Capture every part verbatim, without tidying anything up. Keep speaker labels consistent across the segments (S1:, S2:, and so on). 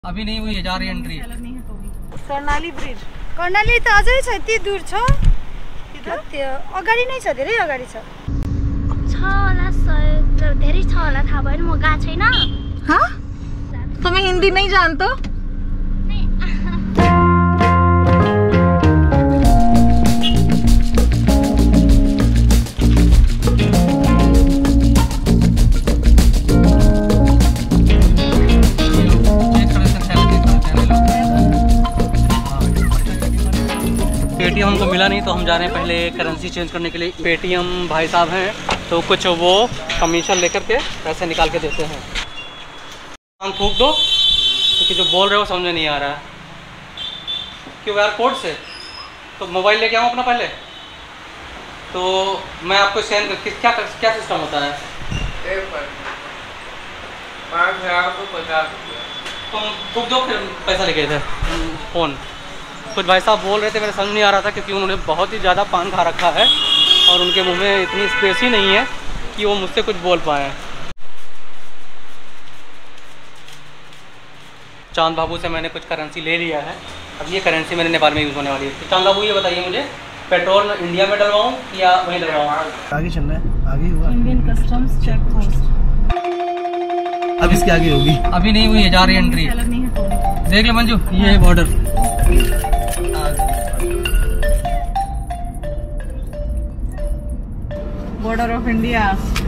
S1: अभी नहीं हुई है, जा रही है एंट्री।
S2: कर्णाली ब्रिज, कर्णाली त अझै छ, यति दूर छ। त्यो अगाडि नै छ, धेरै अगाडि छ।
S3: छ होला, सय धेरै छ होला, थाहा भएन, म गएको छैन।
S2: हाँ, तुम्हें हिंदी नहीं जानते?
S1: पेटीएम हमको मिला नहीं तो हम जा रहे हैं पहले करेंसी चेंज करने के लिए। पेटीएम भाई साहब हैं तो कुछ वो कमीशन लेकर के पैसे निकाल के देते हैं। हम थूक दो क्योंकि जो बोल रहे हो समझ में नहीं आ रहा है। क्यों यार, कोड से तो मोबाइल लेके आऊँ अपना पहले, तो मैं आपको सेंड कर क्या क्या सिस्टम होता है?
S4: पाँच हज़ार को पचास रुपये
S1: तुम थूक दो, फिर पैसा लेके थे फ़ोन। कुछ भाई साहब बोल रहे थे, मेरे समझ नहीं आ रहा था क्योंकि उन्होंने बहुत ही ज़्यादा पान खा रखा है और उनके मुंह में इतनी स्पेस ही नहीं है कि वो मुझसे कुछ बोल पाएँ। चांद बाबू से मैंने कुछ करेंसी ले लिया है, अब ये करेंसी मेरे नेपाल में यूज़ होने वाली है। तो चांद बाबू ये बताइए मुझे, पेट्रोल इंडिया में डलवाऊँ या वहीं डलवाऊँ?
S5: आगे चलना है, आगे हुआ
S2: इंडियन कस्टम्स चेक पोस्ट।
S5: अब इसके आगे होगी,
S1: अभी नहीं हुई है, जा रही है एंट्री। देख ले मंजू, ये है बॉर्डर।
S2: Border of India.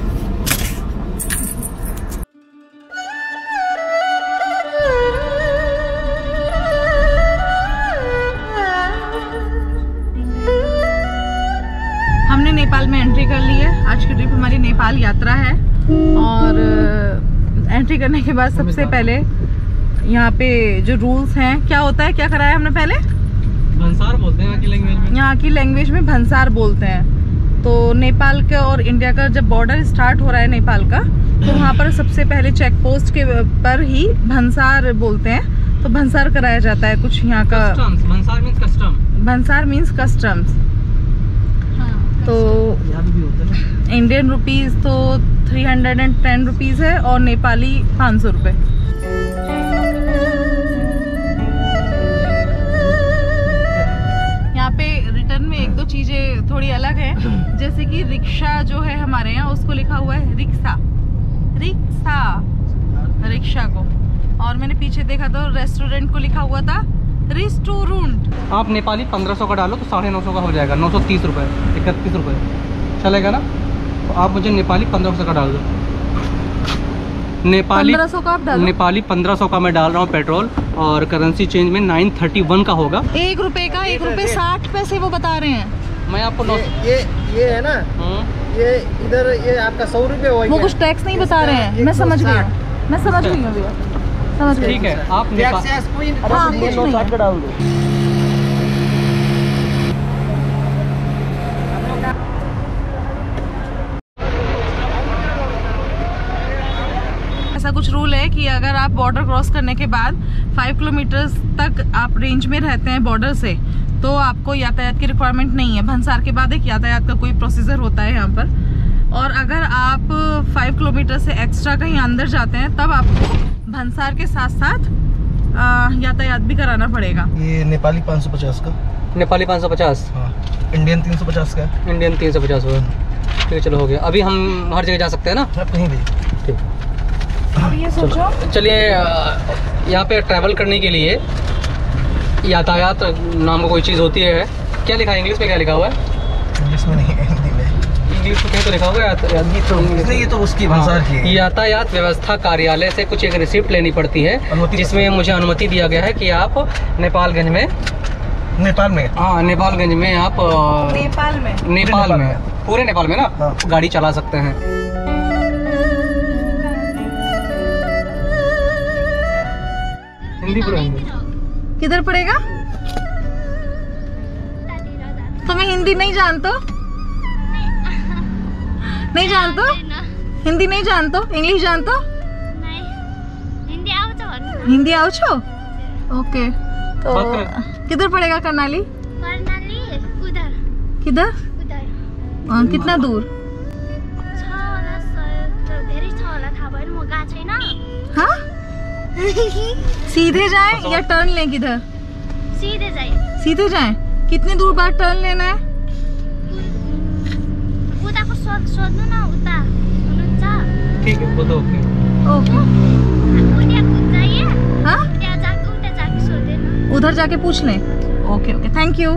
S2: हमने नेपाल में एंट्री कर ली है। आज की ट्रिप हमारी नेपाल यात्रा है और एंट्री करने के बाद सबसे पहले यहाँ पे जो रूल्स हैं, क्या होता है, क्या कराया हमने पहले?
S1: भंसार बोलते हैं यहाँ की लैंग्वेज में।
S2: यहाँ की लैंग्वेज में भंसार बोलते हैं। तो नेपाल का और इंडिया का जब बॉर्डर स्टार्ट हो रहा है नेपाल का, तो वहाँ पर सबसे पहले चेक पोस्ट के पर ही भंसार बोलते हैं। तो भंसार कराया जाता है कुछ यहाँ का।
S1: भंसार मीन्स कस्टम।
S2: भंसार मीन्स कस्टम्स। तो इंडियन रुपीज तो three hundred and ten rupees है और नेपाली पाँच सौ रुपये। यहाँ पे रिटर्न में एक दो चीजें थोड़ी अलग है, जैसे कि रिक्शा जो है हमारे यहाँ, उसको लिखा हुआ है रिक्शा, रिक्शा रिक्शा को। और मैंने पीछे देखा तो रेस्टोरेंट को लिखा हुआ था रेस्टोरेंट।
S1: आप नेपाली पंद्रह सौ का डालो तो साढ़े नौ सौ का हो जाएगा, नौ सौ तीस रुपये, इकतीस रुपये चलेगा ना। तो आप मुझे नेपाली पंद्रह सौ का डाल दो। नेपाली
S2: पंद्रह सौ का आप डालो।
S1: नेपाली पंद्रह सौ का मैं डाल रहा हूँ पेट्रोल, और करेंसी चेंज में नाइन थर्टी वन का होगा।
S2: एक रुपए का, एक रुपए साठ पैसे वो बता रहे हैं।
S1: मैं आपको नौ
S5: ये ये है ना, ये इधर ये आपका सौ रुपये हो गया।
S2: वो कुछ टैक्स नहीं बता रहे हैं। मैं समझ गई हूँ, मैं समझ गई हूँ भैया, समझ गई।
S1: ठीक है, आप नेपाल
S2: हाँ, कुछ नहीं है।
S5: डाल दो।
S2: ऐसा कुछ रूल है कि अगर आप बॉर्डर क्रॉस करने के बाद फाइव किलोमीटर तक आप रेंज में रहते हैं बॉर्डर से, तो आपको यातायात की रिक्वायरमेंट नहीं है। भंसार के बाद एक यातायात का कोई प्रोसीजर होता है यहाँ पर। और अगर आप फाइव किलोमीटर से एक्स्ट्रा कहीं अंदर जाते हैं, तब आपको भंसार के साथ साथ यातायात भी कराना पड़ेगा।
S5: ये नेपाली पाँच सौ पचास का,
S1: नेपाली पाँच सौ पचास,
S5: हाँ इंडियन तीन सौ पचास का,
S1: इंडियन तीन सौ पचास हुआ। ठीक है, चलो हो गया। अभी हम हर जगह जा सकते हैं ना?
S5: आप कहीं भी।
S1: ठीक,
S2: अब ये सोचो,
S1: चलिए यहाँ पे ट्रैवल करने के लिए यातायात नाम का कोई चीज़ होती है। क्या लिखा है इंग्लिश में, क्या लिखा हुआ है?
S5: इंग्लिश में नहीं है, हिंदी में।
S1: इंग्लिश में कहीं तो लिखा हुआ है यातायात।
S5: ये तो ये तो उसकी भंसार की है।
S1: यातायात व्यवस्था कार्यालय से कुछ एक रिसिप्ट लेनी पड़ती है, जिसमें मुझे अनुमति दिया गया है कि आप नेपालगंज में,
S5: नेपाल में,
S1: हाँ नेपालगंज में आप
S2: नेपाल में
S1: नेपाल में पूरे नेपाल में ना
S5: हाँ।
S1: गाड़ी चला सकते हैं। हिंदी पूरा हिंदी।
S2: किधर पड़ेगा? तुम्हें हिंदी नहीं जानते? नहीं जानते? हिंदी नहीं जानते? इंग्लिश जानते? हिंदी आओ छो? ओके, तो किधर पड़ेगा कर्णाली?
S3: कर्णाली उधर।
S2: किधर?
S3: उधर।
S2: आ, कितना दूर?
S3: छ होला, सय धेरै छ होला, थाहा भएन, म गएको छैन।
S2: हाँ सीधे जाएं या टर्न लें किधर?
S3: सीधे जाइए।
S2: सीधे जाएं। कितनी दूर बाद टर्न लेना है?
S3: उताको सोध सोध्नु न उता हुनुहुन्छ।
S1: ठीक है वो तो ओके।
S2: ओके।
S3: उता जाइए।
S2: हाँ?
S3: त्यहाँ जाके उता जाके सोधेन।
S2: उधर जाके पूछ लें। Okay okay thank you.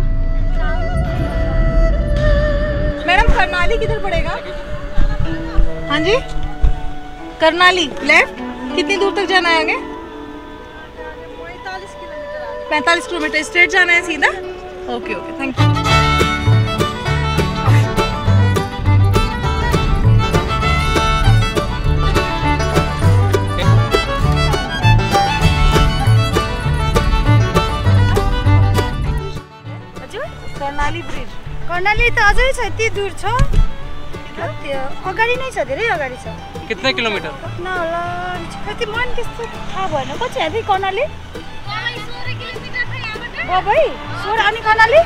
S2: Madam Karnali किधर पड़ेगा? हाँ जी करनाली लेफ्ट। कितनी दूर तक जाना है आगे? पैंतालीस किलोमीटर स्ट्रेट जाना है सीधा। Okay okay thank you. Karnali bridge.
S6: Karnali त अझै छ, यति दूर छ, त्यो अगाडि नै छ, धेरै अगाडि छ।
S1: कितने किलोमीटर?
S6: न होला कति मन त्यस्तो थाहा भएन। कति है कर्णाली? बबई सोह्र अनि कर्णाली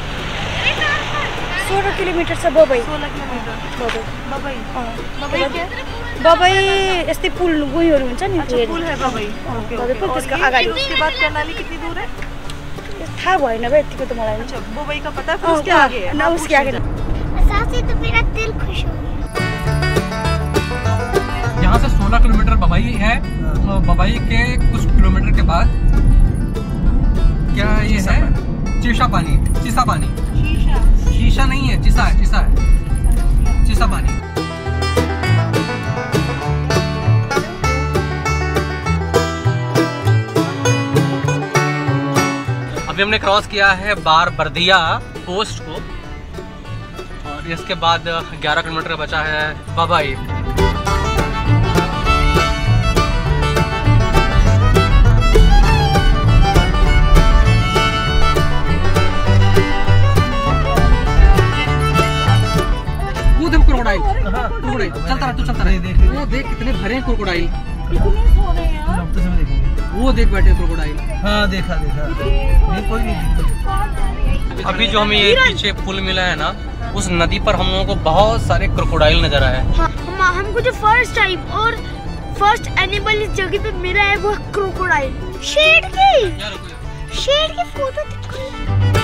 S6: सोह्र किलोमिटर छ। बबई
S2: सोलह किलोमीटर।
S6: बबई
S2: बबई क्या?
S6: बबई यस्तै पुल गुइहरू हुन्छ नि।
S2: अच्छा पुल है बबई। ओके
S6: बबई पुल त्यसको अगाडि।
S2: उसके बाद कर्णाली कितनी दूर है?
S6: थाहा भएन बे यतिको त मलाई।
S2: अच्छा बबई का पता है फिर उसके आगे है?
S6: न उसके आगे।
S3: साथी तो मेरा दिल खुश हो गया।
S1: यहाँ से सोलह किलोमीटर बबई है। बबई के कुछ किलोमीटर के बाद क्या ये है? चीसा पानी। चीसा पानी।
S2: शीशा।
S1: शीशा नहीं है, चिसा है। चिसा है चिसा पानी। अभी हमने क्रॉस किया है बार बर्दिया पोस्ट को और इसके बाद ग्यारह किलोमीटर बचा है बबई। वो देख क्रोकोडाइल। क्रोकोडाइल चलता रहा तू चलता रहा। देख वो देख कितने भरे हैं क्रोकोडाइल। वो देख बैठे क्रोकोडाइल।
S5: हाँ देखा देखा। नहीं कोई नहीं।
S1: अभी जो हमें ये पीछे पुल मिला है ना, उस नदी पर हम लोगों को बहुत सारे क्रोकोडाइल नजर आए।
S3: हाँ, हम, हमको जो फर्स्ट टाइम और फर्स्ट एनिमल इस जगह पे मिला है वो क्रोकोडाइल। शेर की शेर की फोटो दिख रही है।